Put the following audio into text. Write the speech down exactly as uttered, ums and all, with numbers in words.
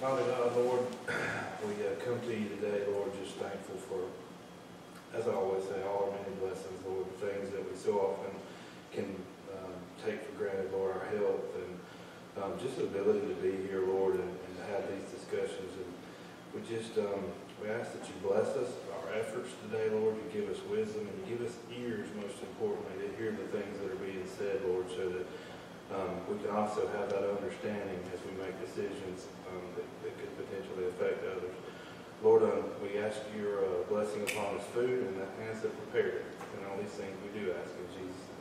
Father God, Lord, we uh, come to you today, Lord, just thankful for, as I always say, all our many blessings, Lord, the things that we so often can um, take for granted, Lord, our health and um, just the ability to be here, Lord, and, and to have these discussions. And we just, um, we ask that you bless us, our efforts today, Lord. You give us wisdom and you give us ears, most importantly, to hear the things that are being said, Lord, so that um, we can also have that understanding as we make decisions um, that, that could potentially affect others. Lord, um, we ask your uh, blessing upon this food and the hands that prepared it. And all these things we do ask in Jesus' name.